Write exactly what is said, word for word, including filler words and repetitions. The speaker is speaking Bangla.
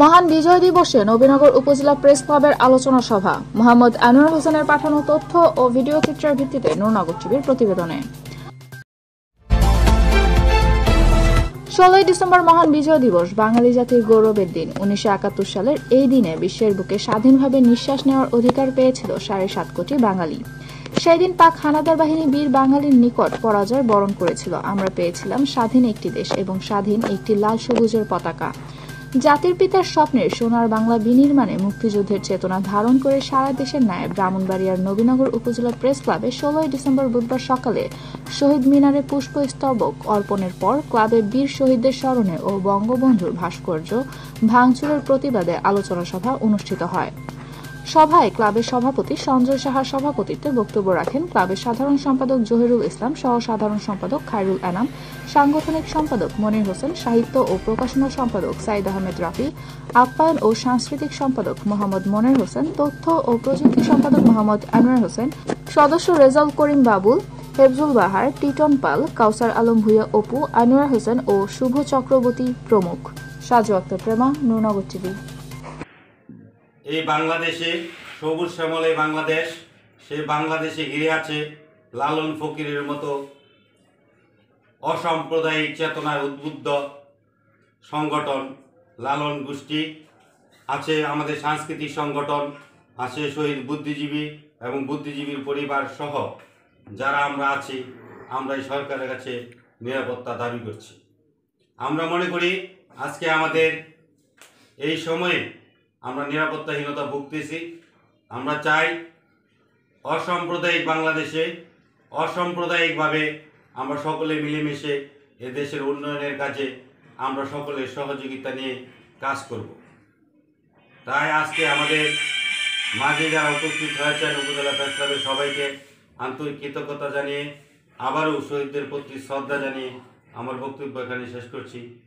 মহান বিজয় দিবসে নবীনগর উপজেলা প্রেস ক্লাবের আলোচনা সভা। মোহাম্মদ আনোয়ার হোসেনের পাঠানো তথ্য ও ভিডিও চিত্রের ভিত্তিতে নূরনগর টিভির প্রতিবেদনে। ষোলোই ডিসেম্বর মহান বিজয় দিবস, বাঙালি জাতির গৌরবের দিন। উনিশশো একাত্তর সালের এই দিনে বিশ্বের বুকে স্বাধীনভাবে নিঃশ্বাস নেওয়ার অধিকার পেয়েছিল সাড়ে সাত কোটি বাঙালি। সেই দিন পাক হানাদার বাহিনী বীর বাঙালির নিকট পরাজয় বরণ করেছিল। আমরা পেয়েছিলাম স্বাধীন একটি দেশ এবং স্বাধীন একটি লাল সবুজের পতাকা। জাতির পিতার স্বপ্নের সোনার বাংলা বিনির্মাণে মুক্তিযুদ্ধের চেতনা ধারণ করে সারা দেশের ন্যায় ব্রাহ্মণবাড়িয়ার নবীনগর উপজেলা প্রেস ক্লাবে ষোলোই ডিসেম্বর বুধবার সকালে শহীদ মিনারে পুষ্পস্তবক অর্পণের পর ক্লাবে বীর শহীদদের স্মরণে ও বঙ্গবন্ধুর ভাস্কর্য ভাঙচুরের প্রতিবাদে আলোচনা সভা অনুষ্ঠিত হয়। সভায় ক্লাবের সভাপতি সঞ্জয় সাহার সভাপতিত্বে বক্তব্য রাখেন ক্লাবের সাধারণ সম্পাদক জহিরুল ইসলাম, সহ সাধারণ সম্পাদক খায়রুল আনাম, সাংগঠনিক সম্পাদক মনির হোসেন, সাহিত্য ও প্রকাশনা সম্পাদক সাইদ আহমেদ রাফি, আপ্যায়ন ও সাংস্কৃতিক সম্পাদক মোহাম্মদ মনির হোসেন, তথ্য ও প্রযুক্তি সম্পাদক মোহাম্মদ আনোয়ার হোসেন, সদস্য রেজাউল করিম বাবুল, হেফজুল বাহার, টিটন পাল, কাউসার আলম ভুইয়া অপু, আনোয়ার হোসেন ও শুভ চক্রবর্তী প্রমুখ। সাজু আক্তার প্রেমা, নূরনগর টিভি। এই বাংলাদেশে সবুজ শ্যামল এই বাংলাদেশ, সেই বাংলাদেশে ঘিরে আছে লালন ফকিরের মতো অসাম্প্রদায়িক চেতনার উদ্বুদ্ধ সংগঠন লালন গোষ্ঠী, আছে আমাদের সাংস্কৃতিক সংগঠন, আছে শহীদ বুদ্ধিজীবী এবং বুদ্ধিজীবীর পরিবার সহ যারা আমরা আছি, আমরা এই সরকারের কাছে নিরাপত্তা দাবি করছি। আমরা মনে করি আজকে আমাদের এই সময়ে আমরা নিরাপত্তাহীনতা ভুগতেছি। আমরা চাই অসাম্প্রদায়িক বাংলাদেশে অসাম্প্রদায়িকভাবে আমরা সকলে মিলেমিশে এ দেশের উন্নয়নের কাজে আমরা সকলের সহযোগিতা নিয়ে কাজ করব। তাই আজকে আমাদের মাঝে যারা উপস্থিত হয়েছেন উপজেলা প্রেস ক্লাবের সবাইকে আন্তরিক কৃতজ্ঞতা জানিয়ে আবারও শহীদদের প্রতি শ্রদ্ধা জানিয়ে আমার বক্তব্য এখানে শেষ করছি।